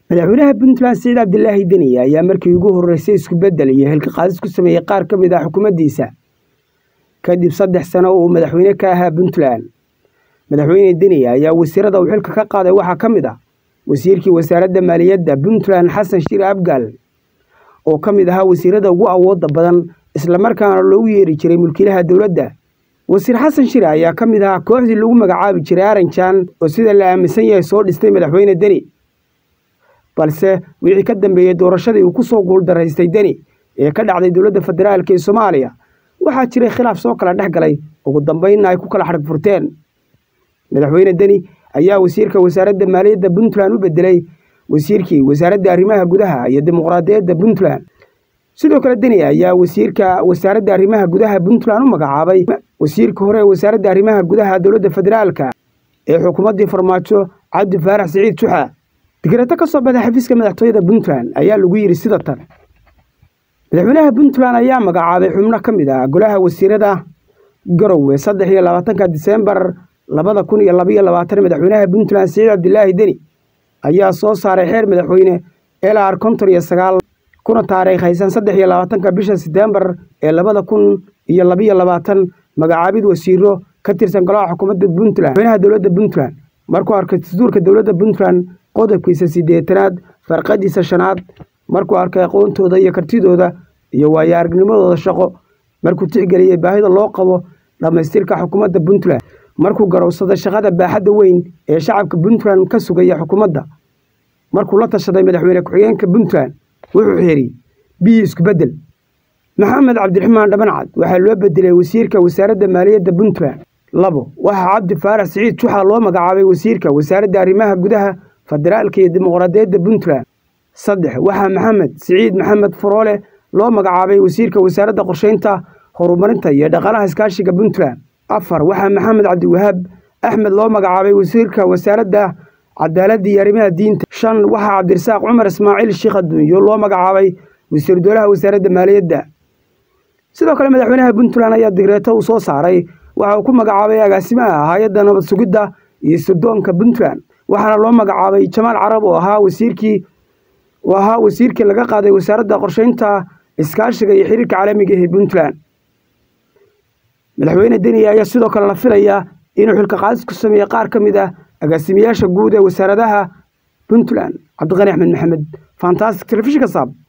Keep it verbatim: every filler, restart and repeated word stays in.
madaxweynaha Puntland Saciid Cabdilaahi Deni ayaa markii ugu horeysay isku bedel iyo xilka qaadis ku sameeyay qaar ka mid ah xukuumaddiisa kadib saddex sano oo madaxweyne ka ahaa Puntland. madaxweyne Deni ayaa wasiirada uu xilka ka qaaday waxaa ka mid ah wasiirkii wasaaradda maaliyadda Puntland Xasan Shire Abgaal oo ka mid ahaa wasiirada ugu awoodda badan isla markaana loogu yeeri jiray mulkiilaha dowladda. wasiir Xasan Shire ayaa ka mid ahaa kooxdii lagu magacaabi jiray Aranjan oo sida la aaminsan yahay soo dhistay madaxweyne Deni, balse wixii ka dambeeyay doorashadii uu ku soo guuldaraystay Deni ee ka dhacday dowladda federaalka ee Soomaaliya waxaa jiray khilaaf soo kala dhexgalay ugu dambeynna ay ku kala xarag furteen. madaxweyne Deni ayaa wasiirka wasaaradda maaliyadda Puntland u bedelay wasiirkii wasaaradda arrimaha gudaha iyo dimuqraadiyadda Puntland. sidoo kale Deni ayaa wasiirka wasaaradda arrimaha gudaha Puntland u magacaabay wasiirka hore ee wasaaradda arrimaha gudaha dowladda federaalka ee xukuumaddii Farmaajo Cabdi Faarax Siciid Juxa. digreeto ka soo baxday xafiiska madaxtooyada Puntland ayaa lagu yiri sida tan: madaxweynaha Puntland ayaa magacaabay xubno ka mid ah golaha wasiirada Garowe saddex iyo labaatanka Diseembar labada kun iyo laba iyo labaatan. madaxweynaha Puntland Saciid Cabdilaahi Deni ayaa soo saaray xeer madaxweyne L R konton iyo sagaal kuna taariikhaysan saddex iyo labaatanka bisha September ee labada kun iyo laba iyo labaatan magacaabid wasiiro ka tirsan golaha xukuumadda Puntland. madaxweynaha dowladda Puntland markuu arkay dastuurka dowladda Puntland qodobkiisa sideetanaad farqadiisa shanaad, markuu arkay aqoontooda iyo kartidooda iyo waayo aragnimadooda shaqo, markuu tixgeliyay baahida loo qabo dhamaystirka xukuumadda Puntland, markuu garowsaday shaqada baaxadda weyn ee shacabka Puntland ka sugaya xukuumadda, markuu la tashaday madaxweyne ku-xigeenka Puntland wuxuu xeeriyay biyo isku bedel. maxamed cabdiraxmaan dhabancad waxaa loo bedelay wasiirka wasaaradda maaliyadda Puntland. labo waxaa Cabdi Faarax Siciid Juxa loo magacaabay wasiirka wasaaradda arrimaha gudaha federaalka iyo dimuqraadiyadda Puntland. saddex waxaa Maxamed Siciid Maxamed Furole loo magacaabay wasiirka wasaaradda qorsheynta, horumarinta iyo dhaqaalaha iskaashiga Puntland. afar waxaa Maxamed Cabdiwahaab Axmed loo magacaabay wasiirka wasaaradda cadaaladda iyo arrimaha diinta. shan waxaa Cabdirasaaq Cumar Ismaaciil Sheekh Adduunyo loo magacaabay wasiir dowlaha wasaaradda maaliyadda. sidoo kale madaxweynaha Puntland ayaa digreeto u soo saaray waxa uu ku magacaabay agaasimaha hay'adda nabad sugidda iyo sirdoonka Puntland, waxaana loo magacaabay Jamaal Carab oo ahaa wasiirkii oo ahaa wasiirkii laga qaaday wasaaradda qorsheynta, iskaashiga iyo xiriirka caalamiga ee Puntland. madaxweyne Deni ayaa sidoo kale la filayaa inuu xilka qaadis ku sameeyo qaar ka mid ah agaasimayaasha guud ee wasaaradaha Puntland. Cabdiqani Axmed Maxamed, Fantastic Television Sab.